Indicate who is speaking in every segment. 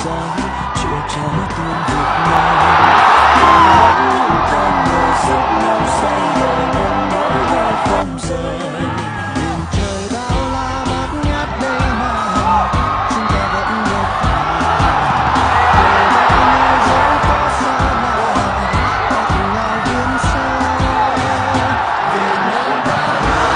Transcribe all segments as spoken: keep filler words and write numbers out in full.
Speaker 1: sáng chữa trái tim Việt Nam. Vẫn những con người giúp nhau xây đời nên mỗi ngày không rời. Biển trời bao la bát ngát đây mà chúng ta vẫn nhập về bao nơi dẫu có xa nào ta cùng nhau vươn xa. Việt Nam ta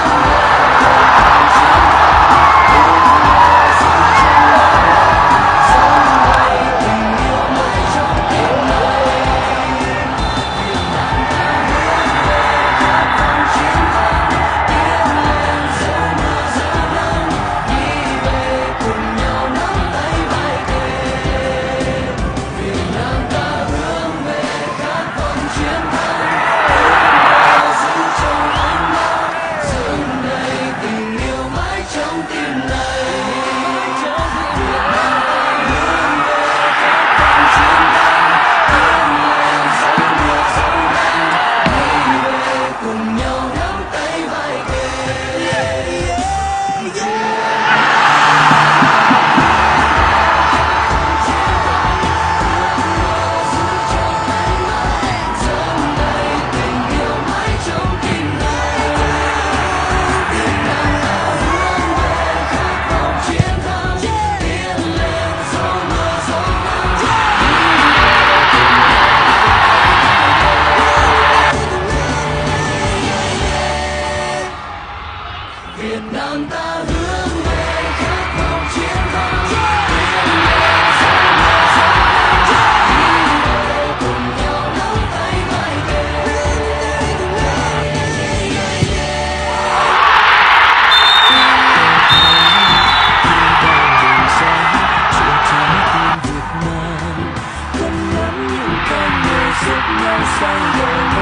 Speaker 1: Việt Nam ta hướng về khát vọng chiến thắng, tiến lên sau mưa gió nắng, đi về cùng nhau nắm tay vai kề. Đường sáng chữa trái tim Việt Nam, thân ngắm những con người giúp nhau xây đời.